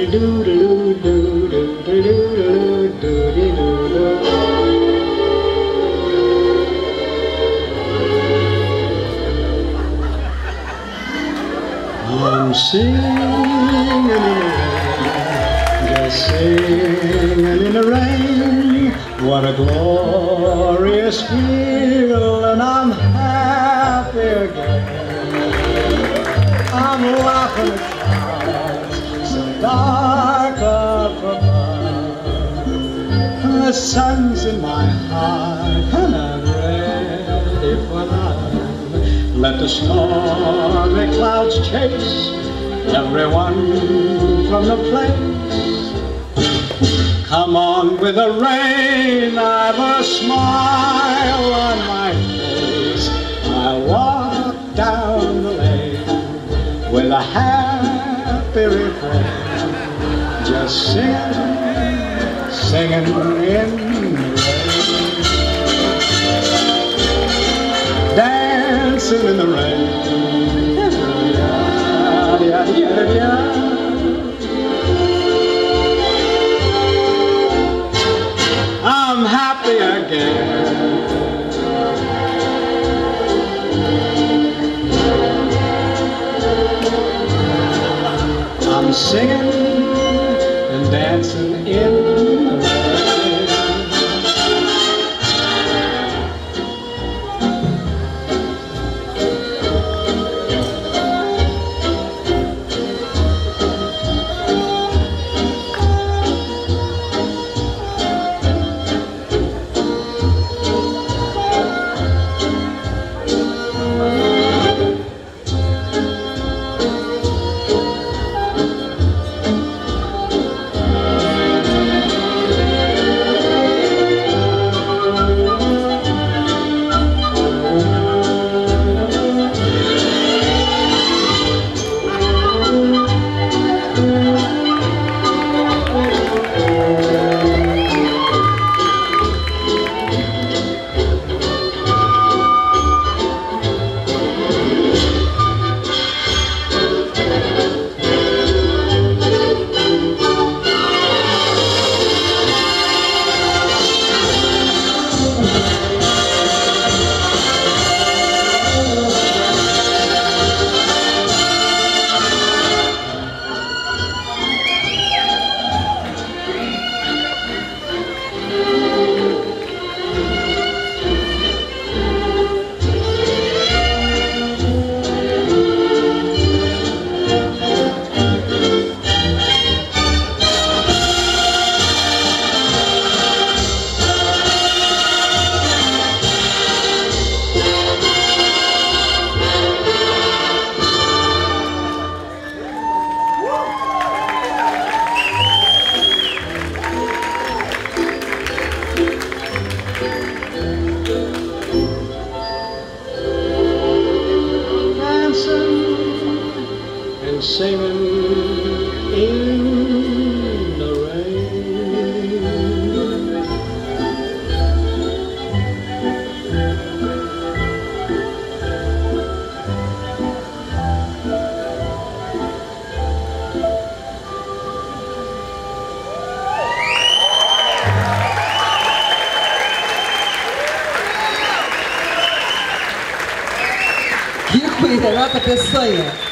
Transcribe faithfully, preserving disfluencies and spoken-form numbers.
I'm singing in the rain, just singing in the rain. What a glorious feel, and I'm happy again. I'm laughing at clouds so dark up above. The sun's in my heart, and I'm ready for love. Let the stormy clouds chase everyone from the place. Come on with the rain, I've a smile on my face. I'll walk down the lane with a happy refrain, just singing, singing in the rain, dancing in the rain. Yeah, yeah, yeah. I'm happy again. I'm singing and dancing in the rain. Singing in the rain. Кирку и Рената Песоя.